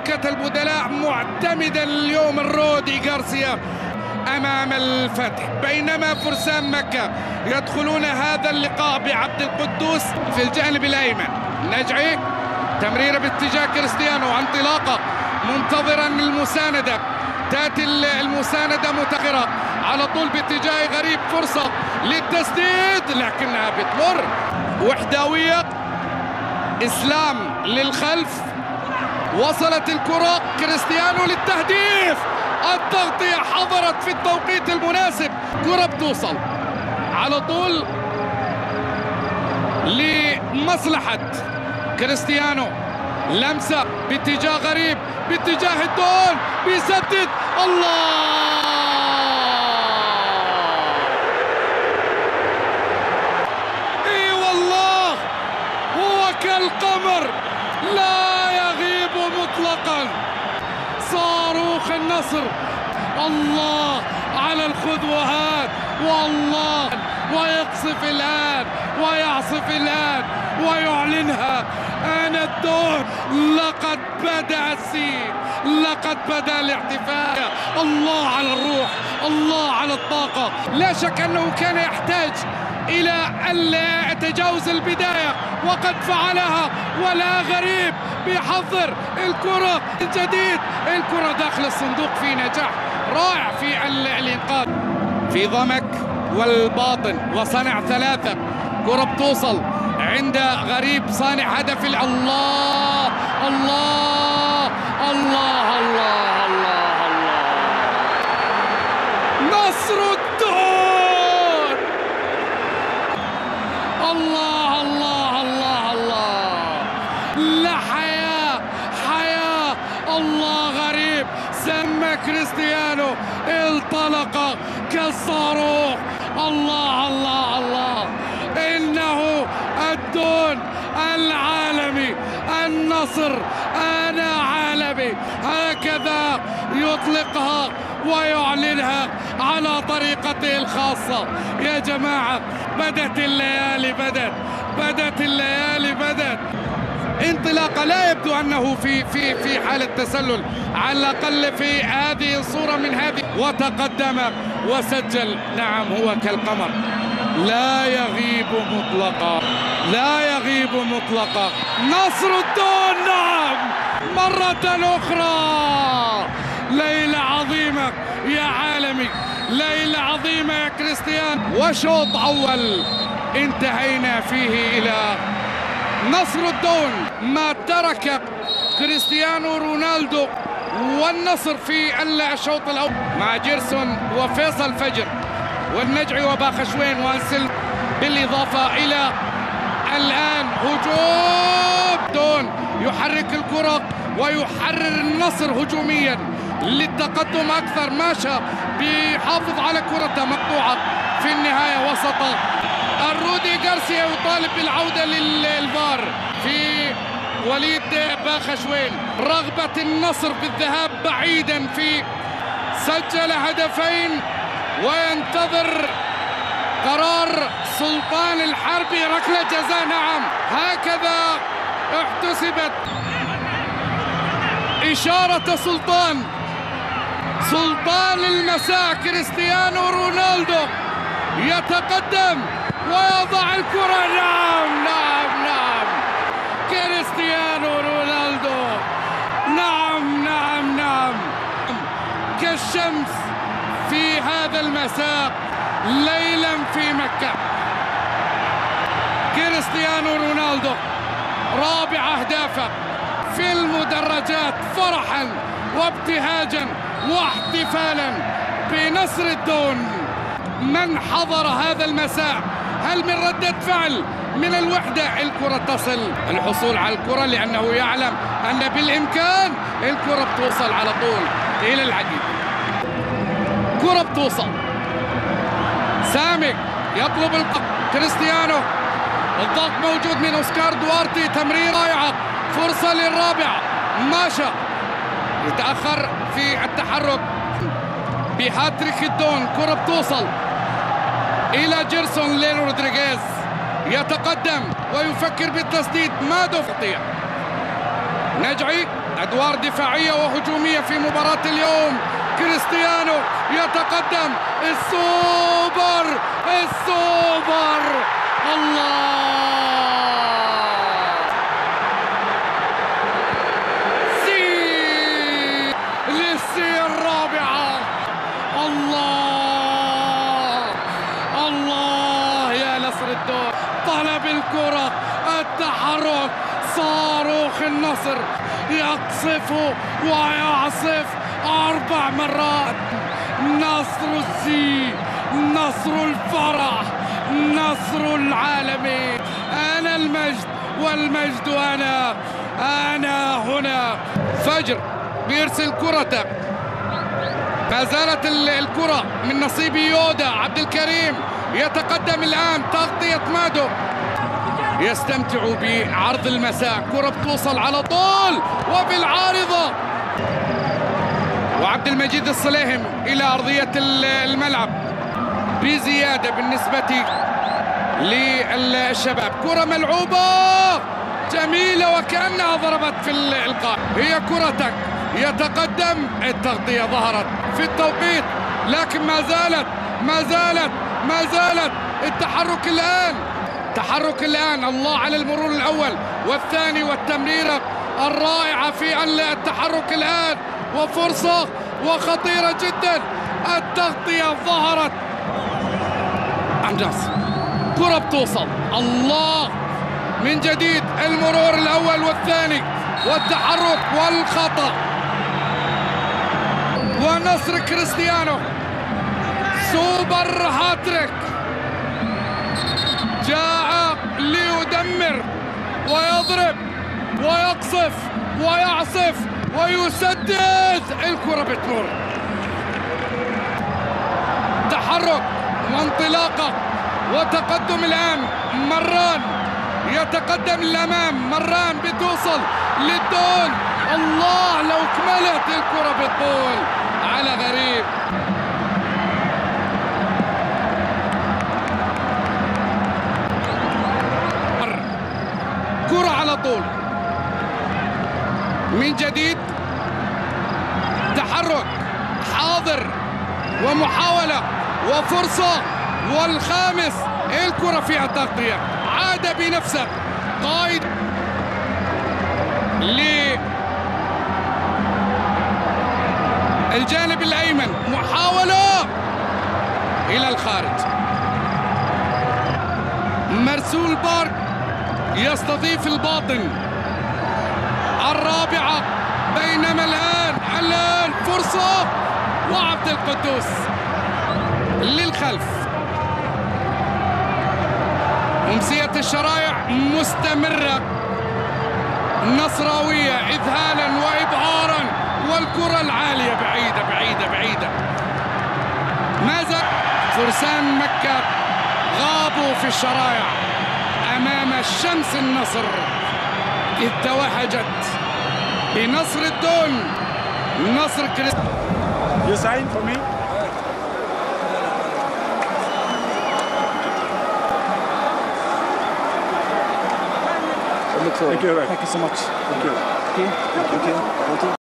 دكة البدلاء معتمدا اليوم الرودي غارسيا أمام الفتح، بينما فرسان مكة يدخلون هذا اللقاء بعبد القدوس في الجانب الأيمن. نجعي تمريرة باتجاه كريستيانو، انطلاقة منتظرا المساندة، تأتي المساندة متأخرة على طول باتجاه غريب، فرصة للتسديد لكنها بتمر. وحدوية، إسلام للخلف، وصلت الكرة كريستيانو للتهديف، التغطية حضرت في التوقيت المناسب، كرة بتوصل على طول لمصلحة كريستيانو، لمسة باتجاه غريب، باتجاه الدون، بيسدد، الله! اي والله هو كالقمر لا يغيب مطلقا، صاروخ النصر. الله على الخذوهات، والله ويقصف الآن ويعصف الآن ويعلنها. أنا الدون، لقد بدأ السير، لقد بدأ الاحتفال. الله على الروح، الله على الطاقة. لا شك أنه كان يحتاج إلى تجاوز البداية وقد فعلها، ولا غريب بيحضر الكرة من جديد، الكرة داخل الصندوق في نجاح رائع في الإنقاذ في ضمك والباطن، وصنع ثلاثة. كرة بتوصل عند غريب صانع هدف. الله الله الله الله الله الله، نصر الدون. الله الله الله الله، لا حياة، حياة. الله غريب سمى كريستيانو، انطلق كالصاروخ. الله الله الله، إنه الدون العالمي، النصر أنا عالمي، هكذا يطلقها ويعلنها على طريقته الخاصة. يا جماعة بدت الليالي، بدت الليالي، بدت انطلاقة. لا يبدو أنه في حالة تسلل على الأقل في هذه الصورة من هذه، وتقدم وسجل. نعم هو كالقمر، لا يغيب مطلقا، لا يغيب مطلقا. نصر الدون، نعم مرة أخرى. ليلة عظيمة يا عالمي، ليلة عظيمة يا كريستيان. وشوط أول انتهينا فيه إلى نصر الدون. ما ترك كريستيانو رونالدو والنصر في الشوط الأول مع جيرسون وفيصل فجر والنجعي وباخشوين وانسل، بالإضافة إلى الآن هجوم دون يحرك الكرة ويحرر النصر هجوميا للتقدم أكثر. ماشى بيحافظ على كرته مقطوعة في النهاية وسط. الرودي غارسيا يطالب بالعودة للفار في وليد باخشوين. رغبة النصر بالذهاب بعيدا، في سجل هدفين وينتظر قرار سلطان الحربي، ركلة جزاء. نعم هكذا احتسبت إشارة سلطان المساء. كريستيانو رونالدو يتقدم ويضع الكرة. نعم نعم نعم، كريستيانو رونالدو، نعم نعم نعم، كالشمس في هذا المساء ليلا في مكة. كريستيانو رونالدو رابع أهدافه في المدرجات، فرحا وابتهاجا واحتفالا بنصر الدون. من حضر هذا المساء، هل من ردة فعل من الوحدة؟ الكرة تصل، الحصول على الكرة، لأنه يعلم أن بالإمكان الكرة بتوصل على طول إلى العديد. كرة بتوصل، سامي يطلب الضغط، كريستيانو، الضغط موجود من أوسكار دوارتي، تمرير رائعة، فرصة للرابعة. ماشى يتأخر في التحرك بهاتريك الدون. كرة بتوصل إلى جيرسون رودريغيز، يتقدم ويفكر بالتسديد، ما دفع نجعي أدوار دفاعية وهجومية في مباراة اليوم. كريستيانو يتقدم. السوبر الله للسي الرابعة. الله يا نصر الدون. طلب الكرة، التحرك، صاروخ النصر يقصف ويعصف 4 مرات. نصر السي، نصر الفرح، نصر العالمي. أنا المجد والمجد أنا هنا. فجر بيرسل كرته، ما زالت الكرة من نصيب يودا. عبد الكريم يتقدم الآن، تغطية مادو، يستمتع بعرض المساء. كرة بتوصل على طول وبالعارضة، وعبد المجيد الصليهم إلى أرضية الملعب بزيادة بالنسبة للشباب. كرة ملعوبة جميلة وكأنها ضربت في القائم. هي كرتك، يتقدم. التغطية ظهرت في التوقيت، لكن ما زالت التحرك الآن. الله على المرور الأول والثاني والتمريرة الرائعة في التحرك الآن، وفرصة وخطيرة جدا. التغطية ظهرت. أنجز كرة بتوصل. الله من جديد، المرور الأول والثاني والتحرك والخطأ، ونصر كريستيانو. سوبر هاتريك، جاء ليدمر ويضرب ويقصف ويعصف ويسدد. الكرة بتمر، تحرك وانطلاقة وتقدم الآن. مران يتقدم للأمام، مران بتوصل للدون. الله لو كملت الكرة بالطول على غريب. كرة على طول من جديد، تحرك حاضر ومحاولة وفرصة، والخامس. الكرة فيها تغطية، عاد بنفسه قائد للجانب الأيمن. محاولة إلى الخارج. مرسول بارك يستضيف الباطن. الرابعة، بينما الآن فرصة، وعبد القدوس للخلف. أمسية الشرايع مستمرة، نصراوية إذهالا وإبهارا، والكرة العالية بعيدة. ماذا؟ فرسان مكة غابوا في الشرايع أمام الشمس النصر إذ توهجت بنصر الدون. نصر كريستيانو. You sign for me? Thank you so much. Thank you.